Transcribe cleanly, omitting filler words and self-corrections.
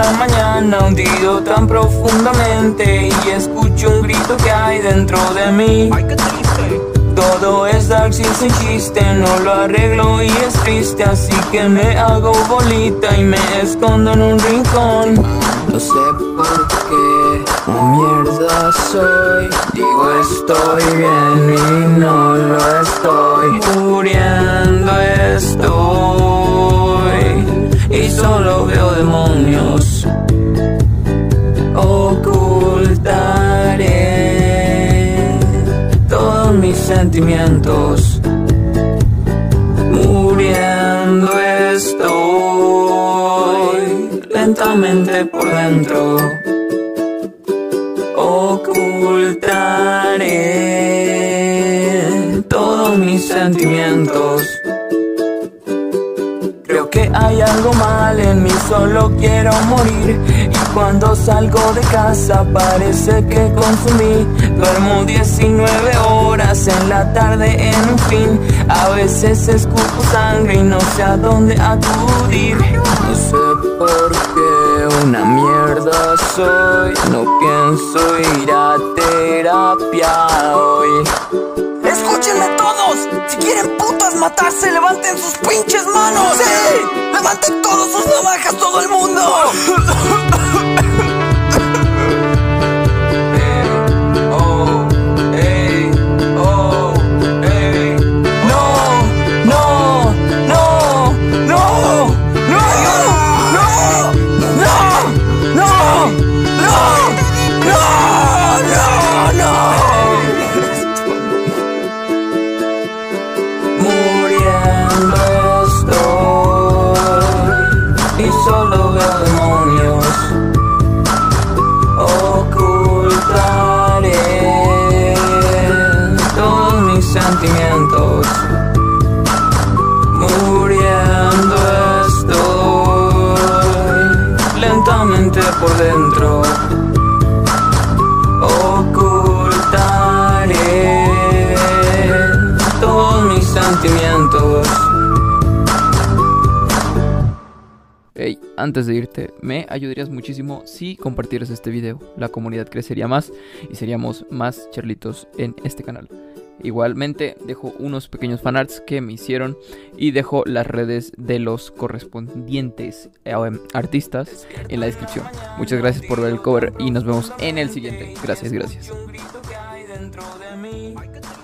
la mañana, hundido tan profundamente, y escucho un grito que hay dentro de mí. Ay, qué triste. Todo es dark sin chiste, no lo arreglo y es triste, así que me hago bolita y me escondo en un rincón. No sé por qué, mierda soy. Digo estoy bien y no lo estoy. Muriendo estoy y solo veo demonios. Ocultaré todos mis sentimientos. Muriendo estoy lentamente por dentro. Ocultaré todos mis sentimientos. Creo que hay algo mal en mí, solo quiero morir. Y cuando salgo de casa parece que consumí. Duermo 19 horas en la tarde en un fin. A veces escupo sangre y no sé a dónde acudir. No sé por qué una mierda soy. No pienso ir a terapia hoy. ¡Escúchenme todos! Si quieren putas matarse, levanten sus pinches manos. ¡Sí! ¡Levanten todos sus navajas, todo el mundo! Solo veo demonios. Ocultaré todos mis sentimientos. Muriendo estoy lentamente por dentro. Ocultaré todos mis sentimientos. Hey, antes de irte, me ayudarías muchísimo si compartieras este video. La comunidad crecería más y seríamos más charlitos en este canal. Igualmente dejo unos pequeños fanarts que me hicieron y dejo las redes de los correspondientes artistas en la descripción. Muchas gracias por ver el cover y nos vemos en el siguiente. Gracias.